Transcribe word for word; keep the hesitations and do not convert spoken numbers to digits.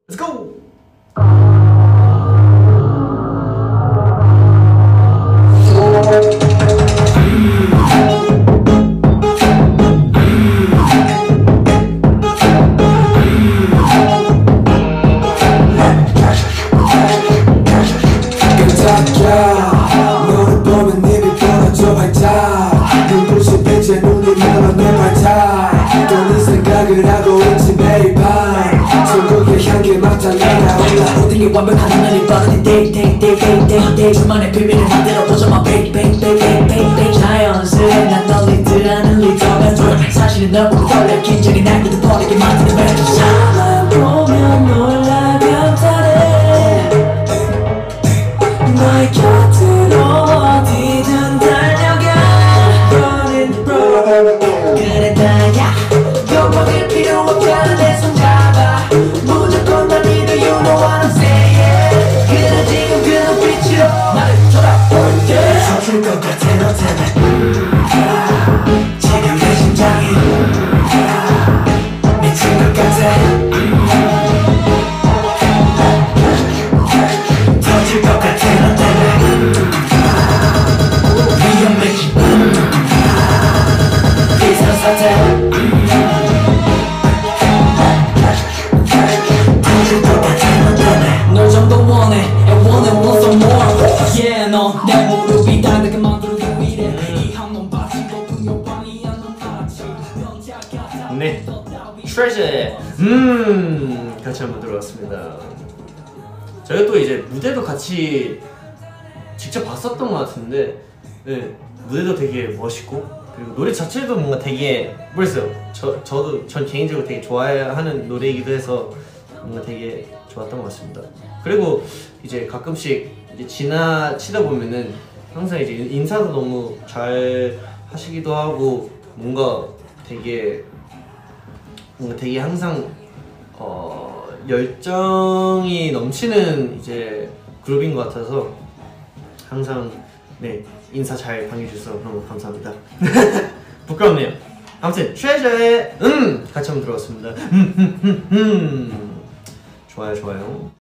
Let's go! 너를 보면 입이 벌어져 발작 눈부신 빛에 눈이 멀어 내 발짝 또 네 생각을 하고 있지 매일 밤 천국의 향기 막자 날아올라 모든 완벽한 하늘이 빠르게 day day day day day day 줄만의 비밀을 만들어보자 my baby baby baby baby 자연스레 난 널 들하는 리더가 돼 사실은 널 보고 떨려 긴장이 날 굳어버리게 만드는 멜로디 사람 보면 놀라 감탄해 너의 곁으로 어디든 달려가 Running bro 그래 다야 욕먹을 필요 없잖아 내 손 잡아 무조건 날 믿어 you know what I'm saying 그래 지금 그 눈빛으로 나를 쳐다볼게 서툴 것 같아 너 때문에 지금 내 심장이 미친 것 같아 터질 것 같아 너 때문에 위험해 비상사태 터질 것 같아 너 때문에 널 정도 원해 I want it want some more Yeah 너 내 무릎이 닿게 만들기 위해 이 한놈 빠지고 분명방이 한놈 같이 네, Treasure. 음, 같이 한번 들어봤습니다. 저희가 또 이제 무대도 같이 직접 봤었던 것 같은데, 네, 무대도 되게 멋있고 그리고 노래 자체도 뭔가 되게 모르겠어요. 저 저도 전 개인적으로 되게 좋아하는 노래이기도 해서 뭔가 되게 좋았던 것 같습니다. 그리고 이제 가끔씩 이제 지나치다 보면은 항상 이제 인사도 너무 잘 하시기도 하고 뭔가 되게 뭔가 되게 항상 어, 열정이 넘치는 이제 그룹인 것 같아서 항상 네 인사 잘 방해주셔서 너무 감사합니다. 부끄럽네요. 아무튼 Treasure의 음 같이 한번 들어봤습니다. 음, 음, 음, 음. 좋아요 좋아요.